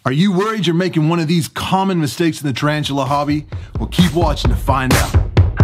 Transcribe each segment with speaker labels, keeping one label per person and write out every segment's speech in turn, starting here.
Speaker 1: Are you worried you're making one of these common mistakes in the tarantula hobby? Well, keep watching to find out.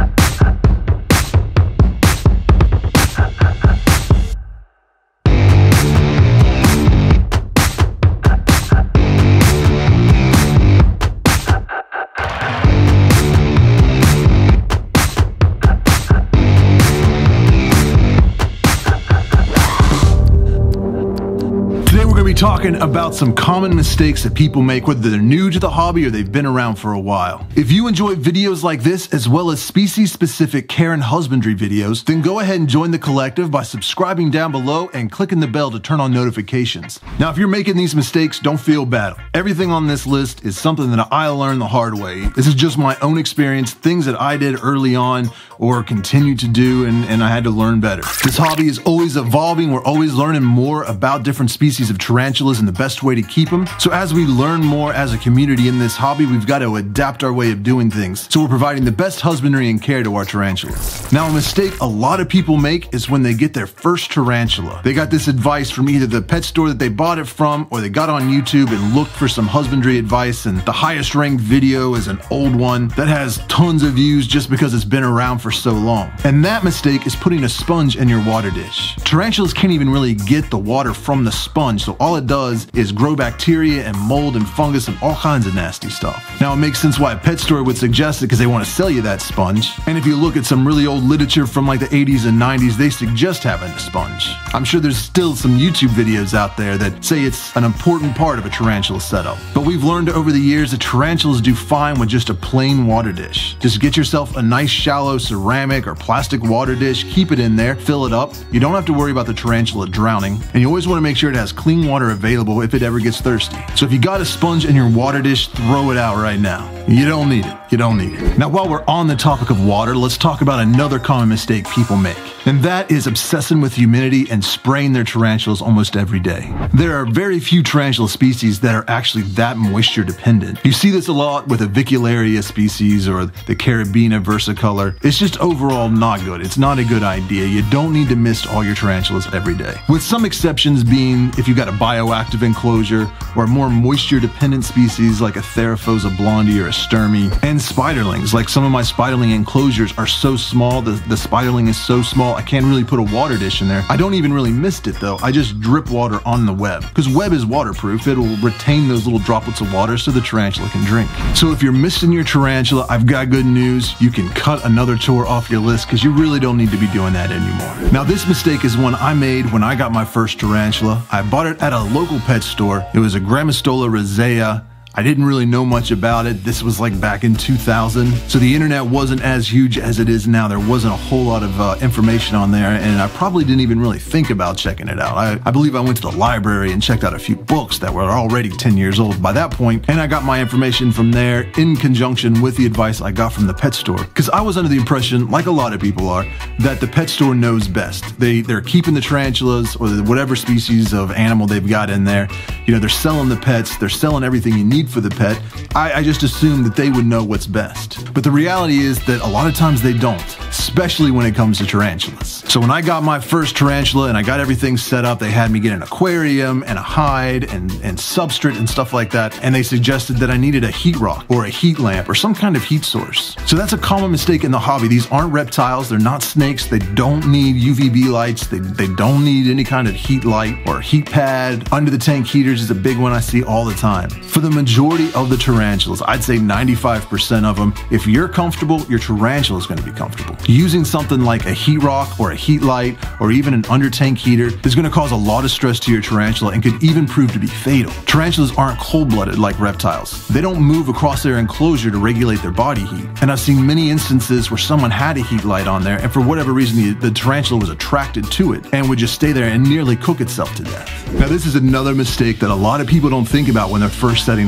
Speaker 1: Talking about some common mistakes that people make, whether they're new to the hobby or they've been around for a while. If you enjoy videos like this, as well as species-specific care and husbandry videos, then go ahead and join the collective by subscribing down below and clicking the bell to turn on notifications. Now, if you're making these mistakes, don't feel bad. Everything on this list is something that I learned the hard way. This is just my own experience, things that I did early on or continue to do, and I had to learn better. This hobby is always evolving. We're always learning more about different species of tarantulas and the best way to keep them. So as we learn more as a community in this hobby, we've got to adapt our way of doing things. So we're providing the best husbandry and care to our tarantulas. Now, a mistake a lot of people make is when they get their first tarantula. They got this advice from either the pet store that they bought it from, or they got on YouTube and looked for some husbandry advice, and the highest ranked video is an old one that has tons of views just because it's been around for so long. And that mistake is putting a sponge in your water dish. Tarantulas can't even really get the water from the sponge, so all it does is grow bacteria and mold and fungus and all kinds of nasty stuff. Now, it makes sense why a pet store would suggest it, because they want to sell you that sponge. And if you look at some really old literature from like the 80s and 90s, they suggest having a sponge. I'm sure there's still some YouTube videos out there that say it's an important part of a tarantula setup. But we've learned over the years that tarantulas do fine with just a plain water dish. Just get yourself a nice shallow ceramic or plastic water dish, keep it in there, fill it up. You don't have to worry about the tarantula drowning, and you always want to make sure it has clean water available if it ever gets thirsty. So if you got a sponge in your water dish, throw it out right now. You don't need it. You don't need it. Now, while we're on the topic of water, let's talk about another common mistake people make, and that is obsessing with humidity and spraying their tarantulas almost every day. There are very few tarantula species that are actually that moisture dependent. You see this a lot with a Vicularia species or the Carabina versicolor. It's just overall not good. It's not a good idea. You don't need to mist all your tarantulas every day. With some exceptions being if you've got a bioactive enclosure or a more moisture dependent species like a Theraphosa blondie or a Sturmey, and spiderlings. Like some of my spiderling enclosures are so small, the spiderling is so small, I can't really put a water dish in there. I don't even really mist it though. I just drip water on the web, because web is waterproof. It'll retain those little droplets of water so the tarantula can drink. So if you're misting your tarantula, I've got good news. You can cut another chore off your list, because you really don't need to be doing that anymore. Now, this mistake is one I made when I got my first tarantula. I bought it at a local pet store. It was a Grammostola rosea. I didn't really know much about it. This was like back in 2000. So the internet wasn't as huge as it is now. There wasn't a whole lot of information on there, and I probably didn't even really think about checking it out. I believe I went to the library and checked out a few books that were already 10 years old by that point, and I got my information from there in conjunction with the advice I got from the pet store. Because I was under the impression, like a lot of people are, that the pet store knows best. They're keeping the tarantulas or whatever species of animal they've got in there. You know, they're selling the pets, they're selling everything you need for the pet. I just assumed that they would know what's best. But the reality is that a lot of times they don't, especially when it comes to tarantulas. So when I got my first tarantula and I got everything set up, they had me get an aquarium and a hide and substrate and stuff like that, and they suggested that I needed a heat rock or a heat lamp or some kind of heat source. So that's a common mistake in the hobby. These aren't reptiles, they're not snakes, they don't need UVB lights, they don't need any kind of heat light or heat pad. Under the tank heaters is a big one I see all the time. For the majority of the tarantulas, I'd say 95% of them, if you're comfortable, your tarantula is going to be comfortable. Using something like a heat rock or a heat light or even an under tank heater is going to cause a lot of stress to your tarantula and could even prove to be fatal. Tarantulas aren't cold-blooded like reptiles. They don't move across their enclosure to regulate their body heat. And I've seen many instances where someone had a heat light on there, and for whatever reason the tarantula was attracted to it and would just stay there and nearly cook itself to death. Now, this is another mistake that a lot of people don't think about when they're first setting up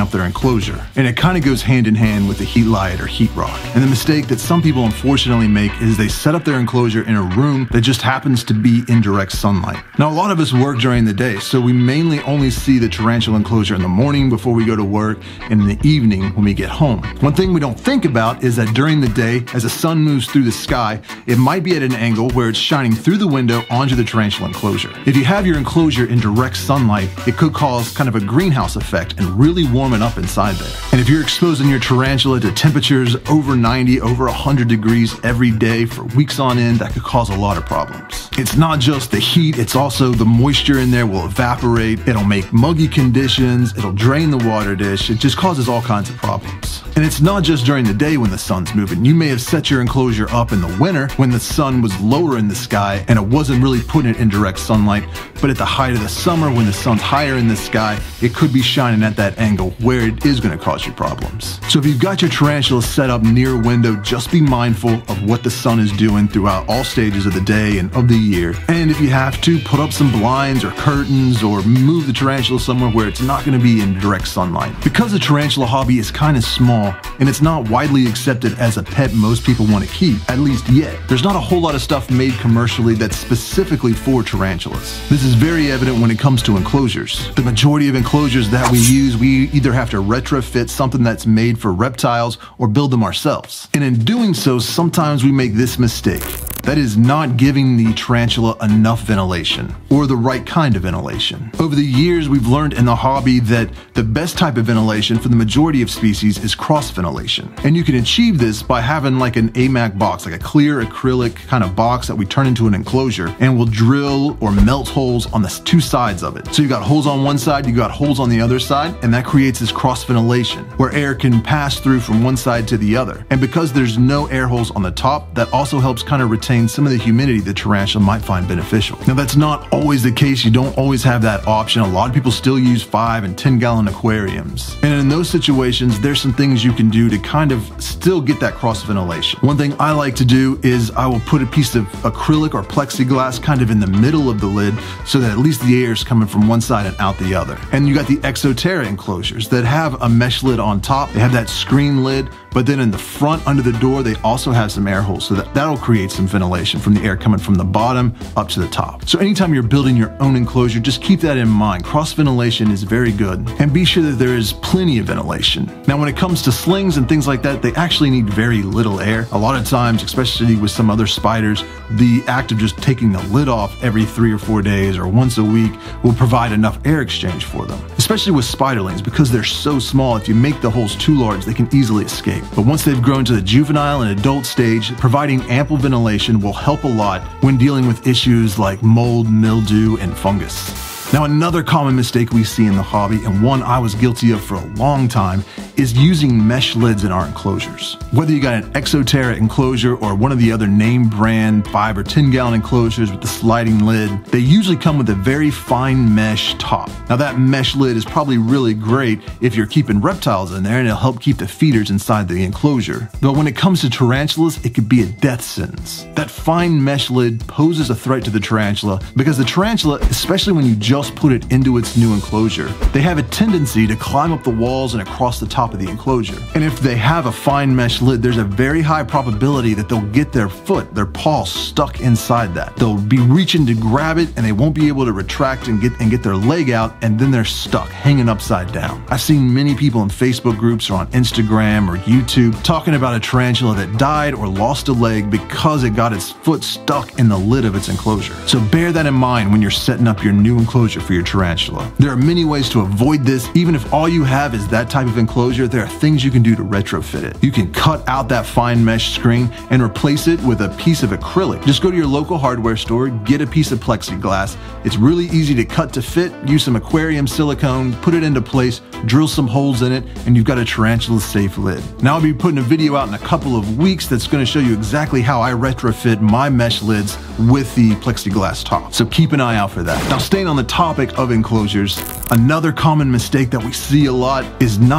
Speaker 1: off their enclosure. And it kind of goes hand in hand with the heat light or heat rock. And the mistake that some people unfortunately make is they set up their enclosure in a room that just happens to be in direct sunlight. Now, a lot of us work during the day, so we mainly only see the tarantula enclosure in the morning before we go to work and in the evening when we get home. One thing we don't think about is that during the day, as the sun moves through the sky, it might be at an angle where it's shining through the window onto the tarantula enclosure. If you have your enclosure in direct sunlight, it could cause kind of a greenhouse effect and really warm it up inside there. And if you're exposing your tarantula to temperatures over 90, over 100 degrees every day for weeks on end, that could cause a lot of problems. It's not just the heat, it's also the moisture in there will evaporate, it'll make muggy conditions, it'll drain the water dish, it just causes all kinds of problems. And it's not just during the day when the sun's moving. You may have set your enclosure up in the winter when the sun was lower in the sky and it wasn't really putting it in direct sunlight, but at the height of the summer when the sun's higher in the sky, it could be shining at that angle where it is going to cause you problems. So if you've got your tarantula set up near a window, just be mindful of what the sun is doing throughout all stages of the day and of the year. And if you have to, put up some blinds or curtains or move the tarantula somewhere where it's not going to be in direct sunlight. Because the tarantula hobby is kind of small and it's not widely accepted as a pet most people want to keep, at least yet, there's not a whole lot of stuff made commercially that's specifically for tarantulas. This is very evident when it comes to enclosures. The majority of enclosures that we use, we either have to retrofit something that's made for reptiles or build them ourselves. And in doing so, sometimes we make this mistake. That is not giving the tarantula enough ventilation or the right kind of ventilation. Over the years, we've learned in the hobby that the best type of ventilation for the majority of species is cross ventilation. And you can achieve this by having like an AMAC box, like a clear acrylic kind of box that we turn into an enclosure and we'll drill or melt holes on the two sides of it. So you got holes on one side, you got holes on the other side, and that creates this cross ventilation where air can pass through from one side to the other. And because there's no air holes on the top, that also helps kind of retain some of the humidity the tarantula might find beneficial. Now that's not always the case. You don't always have that option. A lot of people still use 5 and 10 gallon aquariums. And in those situations, there's some things you can do to kind of still get that cross ventilation. One thing I like to do is I will put a piece of acrylic or plexiglass kind of in the middle of the lid so that at least the air is coming from one side and out the other. And you got the Exoterra enclosures that have a mesh lid on top. They have that screen lid, but then in the front under the door, they also have some air holes, so that'll create some ventilation from the air coming from the bottom up to the top. So anytime you're building your own enclosure, just keep that in mind. Cross ventilation is very good, and be sure that there is plenty of ventilation. Now, when it comes to slings and things like that, they actually need very little air. A lot of times, especially with some other spiders, the act of just taking the lid off every 3 or 4 days or once a week will provide enough air exchange for them. Especially with spiderlings, because they're so small, if you make the holes too large, they can easily escape. But once they've grown to the juvenile and adult stage, providing ample ventilation will help a lot when dealing with issues like mold, mildew, and fungus. Now, another common mistake we see in the hobby, and one I was guilty of for a long time, is using mesh lids in our enclosures. Whether you got an Exoterra enclosure or one of the other name brand 5 or 10 gallon enclosures with the sliding lid, they usually come with a very fine mesh top. Now, that mesh lid is probably really great if you're keeping reptiles in there, and it'll help keep the feeders inside the enclosure. But when it comes to tarantulas, it could be a death sentence. That fine mesh lid poses a threat to the tarantula because the tarantula, especially when you just put it into its new enclosure, they have a tendency to climb up the walls and across the top of the enclosure. And if they have a fine mesh lid, there's a very high probability that they'll get their foot, their paw stuck inside that. They'll be reaching to grab it and they won't be able to retract and get their leg out, and then they're stuck, hanging upside down. I've seen many people in Facebook groups or on Instagram or YouTube talking about a tarantula that died or lost a leg because it got its foot stuck in the lid of its enclosure. So bear that in mind when you're setting up your new enclosure for your tarantula. There are many ways to avoid this. Even if all you have is that type of enclosure, there are things you can do to retrofit it. You can cut out that fine mesh screen and replace it with a piece of acrylic. Just go to your local hardware store, get a piece of plexiglass. It's really easy to cut to fit. Use some aquarium silicone, put it into place, drill some holes in it, and you've got a tarantula safe lid. Now, I'll be putting a video out in a couple of weeks that's going to show you exactly how I retrofit my mesh lids with the plexiglass top. So keep an eye out for that. Now, staying on the topic of enclosures, another common mistake that we see a lot is not giving your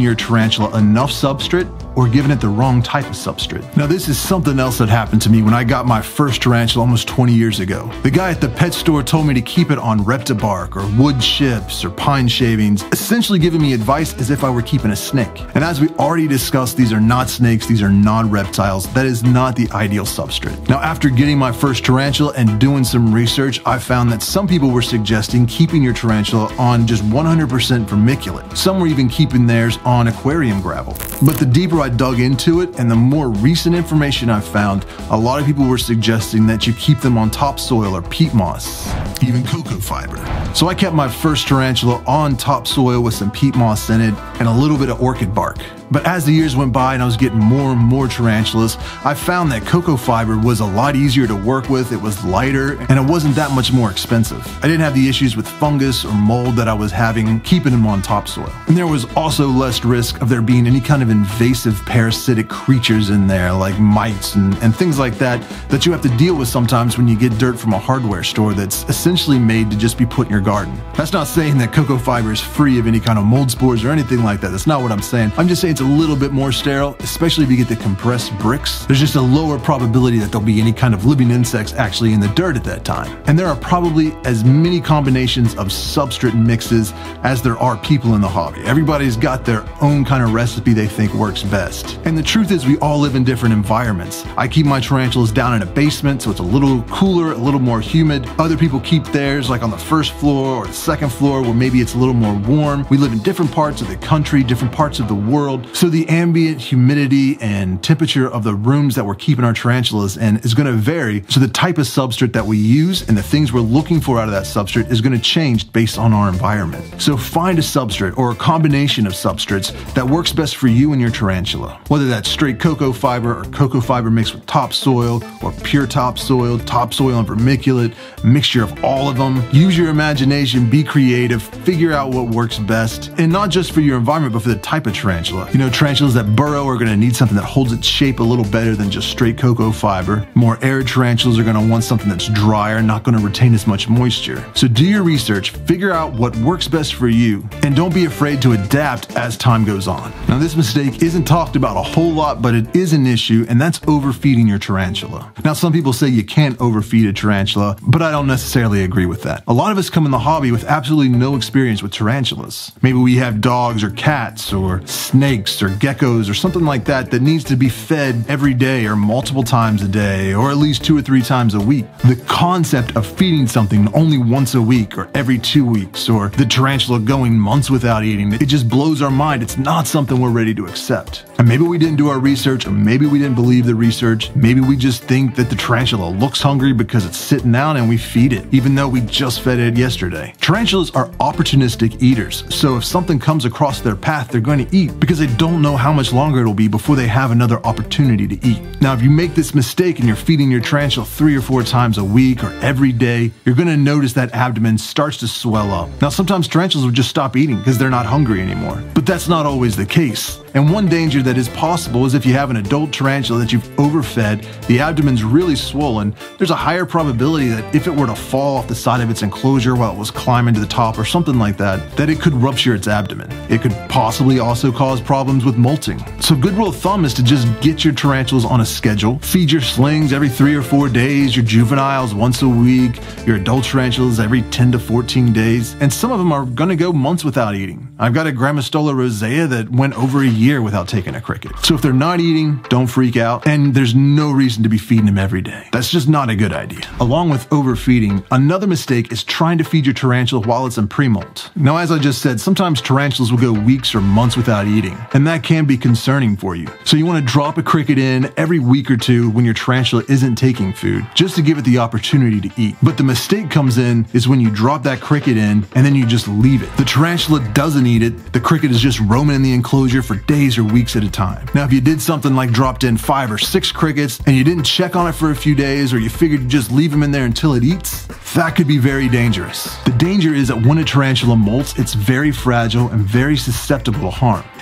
Speaker 1: your tarantula enough substrate or giving it the wrong type of substrate. Now this is something else that happened to me when I got my first tarantula almost 20 years ago. The guy at the pet store told me to keep it on Reptibark or wood chips or pine shavings, essentially giving me advice as if I were keeping a snake. And as we already discussed, these are not snakes, these are non-reptiles. That is not the ideal substrate. Now after getting my first tarantula and doing some research, I found that some people were suggesting keeping your tarantula on just 100% vermiculate. Some were even keeping theirs on aquarium gravel. But the deeper I dug into it and the more recent information I found, a lot of people were suggesting that you keep them on topsoil or peat moss, even cocoa fiber. So I kept my first tarantula on topsoil with some peat moss in it and a little bit of orchid bark. But as the years went by and I was getting more and more tarantulas, I found that cocoa fiber was a lot easier to work with, it was lighter, and it wasn't that much more expensive. I didn't have the issues with fungus or mold that I was having keeping them on topsoil. And there was also less risk of there being any kind of invasive parasitic creatures in there, like mites and things like that you have to deal with sometimes when you get dirt from a hardware store that's essentially made to just be put in your garden. That's not saying that cocoa fiber is free of any kind of mold spores or anything like that. That's not what I'm saying. I'm just saying it's a little bit more sterile, especially if you get the compressed bricks. There's just a lower probability that there'll be any kind of living insects actually in the dirt at that time. And there are probably as many combinations of substrate mixes as there are people in the hobby. Everybody's got their own kind of recipe they think works best. And the truth is we all live in different environments. I keep my tarantulas down in a basement so it's a little cooler, a little more humid. Other people keep theirs like on the first floor or the second floor where maybe it's a little more warm. We live in different parts of the country, different parts of the world. So the ambient humidity and temperature of the rooms that we're keeping our tarantulas in is going to vary. So the type of substrate that we use and the things we're looking for out of that substrate is going to change based on our environment. So find a substrate or a combination of substrates that works best for you and your tarantula. Whether that's straight cocoa fiber or cocoa fiber mixed with topsoil or pure topsoil and vermiculate, mixture of all of them. Use your imagination, be creative, figure out what works best, and not just for your environment, but for the type of tarantula. You know, tarantulas that burrow are going to need something that holds its shape a little better than just straight cocoa fiber. More arid tarantulas are going to want something that's drier, not going to retain as much moisture. So do your research, figure out what works best for you, and don't be afraid to adapt as time goes on. Now this mistake isn't talked about a whole lot, but it is an issue, and that's overfeeding your tarantula. Now some people say you can't overfeed a tarantula, but I don't necessarily agree with that. A lot of us come in the hobby with absolutely no experience with tarantulas. Maybe we have dogs or cats or snakes or geckos or something like that needs to be fed every day or multiple times a day or at least 2 or 3 times a week. The concept of feeding something only once a week or every 2 weeks or the tarantula going months without eating, it just blows our mind. It's not something we're ready to accept. And maybe we didn't do our research, or maybe we didn't believe the research. Maybe we just think that the tarantula looks hungry because it's sitting down and we feed it, even though we just fed it yesterday. Tarantulas are opportunistic eaters, so if something comes across their path, they're going to eat because they don't know how much longer it'll be before they have another opportunity to eat. Now, if you make this mistake and you're feeding your tarantula 3 or 4 times a week or every day, you're going to notice that abdomen starts to swell up. Now, sometimes tarantulas will just stop eating because they're not hungry anymore, but that's not always the case. And one danger that is possible is if you have an adult tarantula that you've overfed, the abdomen's really swollen, there's a higher probability that if it were to fall off the side of its enclosure while it was climbing to the top or something like that, that it could rupture its abdomen. It could possibly also cause problems with molting. So good rule of thumb is to just get your tarantulas on a schedule. Feed your slings every 3 or 4 days, your juveniles once a week, your adult tarantulas every 10 to 14 days, and some of them are going to go months without eating. I've got a Grammostola rosea that went over a year without taking a cricket. So if they're not eating, don't freak out, and there's no reason to be feeding them every day. That's just not a good idea. Along with overfeeding, another mistake is trying to feed your tarantula while it's in pre-molt. Now, as I just said, sometimes tarantulas will go weeks or months without eating, and that can be concerning for you. So you want to drop a cricket in every week or 2 when your tarantula isn't taking food, just to give it the opportunity to eat. But the mistake comes in is when you drop that cricket in and then you just leave it. The tarantula doesn't eat it, the cricket is just roaming in the enclosure for days or weeks at a time. Now, if you did something like dropped in 5 or 6 crickets and you didn't check on it for a few days, or you figured to just leave them in there until it eats, that could be very dangerous. The danger is that when a tarantula molts, it's very fragile and very susceptible to harm.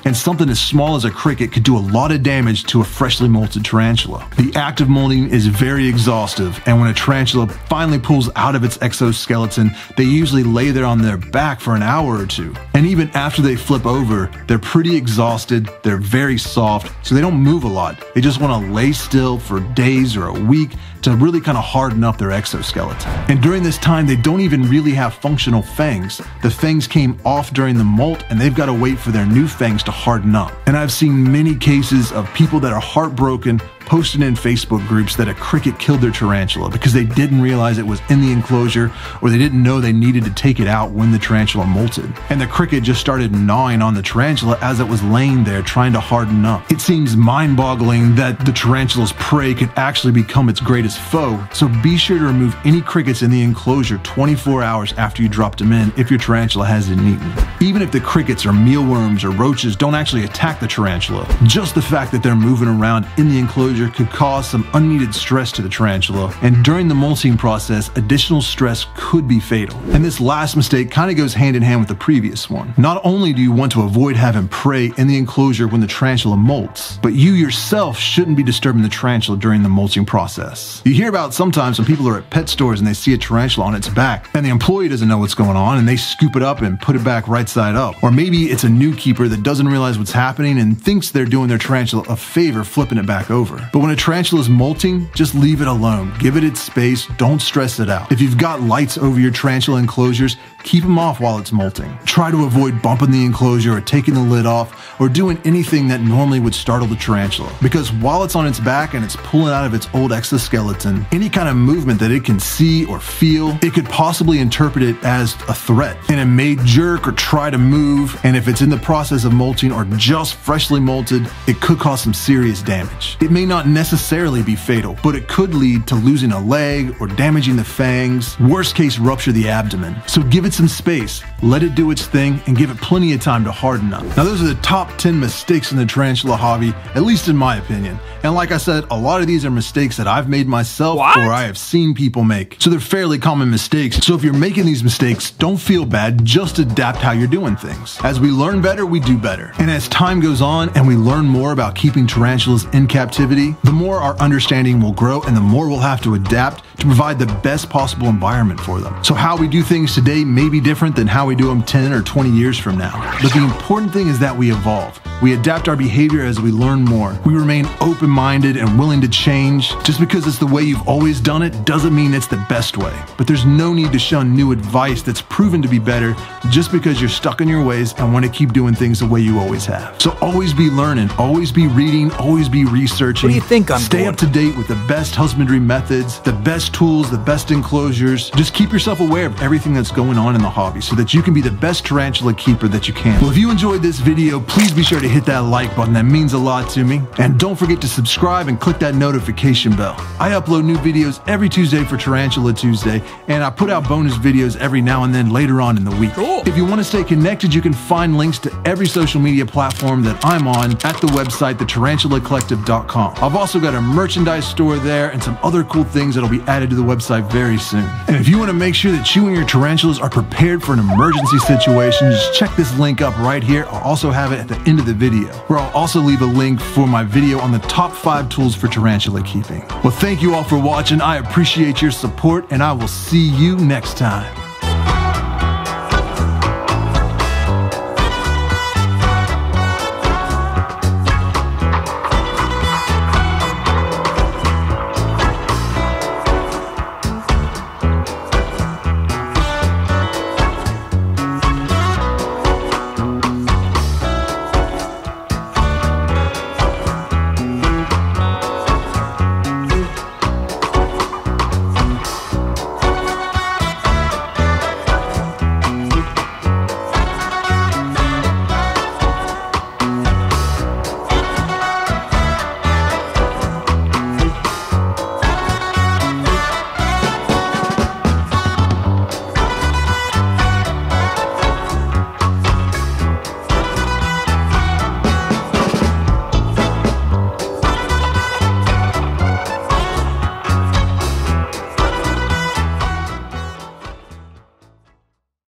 Speaker 1: and something as small as a cricket could do a lot of damage to a freshly molted tarantula. The act of molting is very exhaustive, and when a tarantula finally pulls out of its exoskeleton, they usually lay there on their back for an hour or two. And even after they flip over, they're pretty exhausted, they're very soft, so they don't move a lot. They just want to lay still for days or a week to really kind of harden up their exoskeleton. And during this time, they don't even really have functional fangs. The fangs came off during the molt, and they've got to wait for their new fangs to harden up. And I've seen many cases of people that are heartbroken posting in Facebook groups that a cricket killed their tarantula because they didn't realize it was in the enclosure, or they didn't know they needed to take it out when the tarantula molted. And the cricket just started gnawing on the tarantula as it was laying there trying to harden up. It seems mind-boggling that the tarantula's prey could actually become its greatest foe, so be sure to remove any crickets in the enclosure 24 hours after you dropped them in if your tarantula hasn't eaten. Even if the crickets or mealworms or roaches don't actually attack the tarantula, just the fact that they're moving around in the enclosure could cause some unneeded stress to the tarantula, and during the molting process, additional stress could be fatal. And this last mistake kind of goes hand in hand with the previous one. Not only do you want to avoid having prey in the enclosure when the tarantula molts, but you yourself shouldn't be disturbing the tarantula during the molting process. You hear about sometimes when people are at pet stores and they see a tarantula on its back, and the employee doesn't know what's going on, and they scoop it up and put it back right side up. Or maybe it's a new keeper that doesn't realize what's happening and thinks they're doing their tarantula a favor flipping it back over. But when a tarantula is molting, just leave it alone. Give it its space, don't stress it out. If you've got lights over your tarantula enclosures, keep them off while it's molting. Try to avoid bumping the enclosure or taking the lid off or doing anything that normally would startle the tarantula. Because while it's on its back and it's pulling out of its old exoskeleton, any kind of movement that it can see or feel, it could possibly interpret it as a threat. And it may jerk or try to move, and if it's in the process of molting or just freshly molted, it could cause some serious damage. It may not necessarily be fatal, but it could lead to losing a leg or damaging the fangs, worst case rupture the abdomen. So give it some space, let it do its thing, and give it plenty of time to harden up. Now those are the top 10 mistakes in the tarantula hobby, at least in my opinion. And like I said, a lot of these are mistakes that I've made myself or I have seen people make. So they're fairly common mistakes. So if you're making these mistakes, don't feel bad, just adapt how you're doing things. As we learn better, we do better. And as time goes on and we learn more about keeping tarantulas in captivity, the more our understanding will grow and the more we'll have to adapt to provide the best possible environment for them. So how we do things today may be different than how we do them 10 or 20 years from now. But the important thing is that we evolve. We adapt our behavior as we learn more. We remain open-minded and willing to change. Just because it's the way you've always done it doesn't mean it's the best way. But there's no need to shun new advice that's proven to be better just because you're stuck in your ways and want to keep doing things the way you always have. So always be learning, always be reading, always be researching.
Speaker 2: What do you think I'm
Speaker 1: Stay
Speaker 2: doing?
Speaker 1: up to date with the best husbandry methods, the best tools, the best enclosures. Just keep yourself aware of everything that's going on in the hobby so that you can be the best tarantula keeper that you can. Well, if you enjoyed this video, please be sure to hit that like button. That means a lot to me. And don't forget to subscribe and click that notification bell. I upload new videos every Tuesday for Tarantula Tuesday, and I put out bonus videos every now and then later on in the week.
Speaker 2: Cool.
Speaker 1: If you want to stay connected, you can find links to every social media platform that I'm on at the website, thetarantulacollective.com. I've also got a merchandise store there and some other cool things that'll be added to the website very soon. And if you want to make sure that you and your tarantulas are prepared for an emergency situation, just check this link up right here. I'll also have it at the end of the video, where I'll also leave a link for my video on the top 5 tools for tarantula keeping. Well, thank you all for watching. I appreciate your support, and I will see you next time.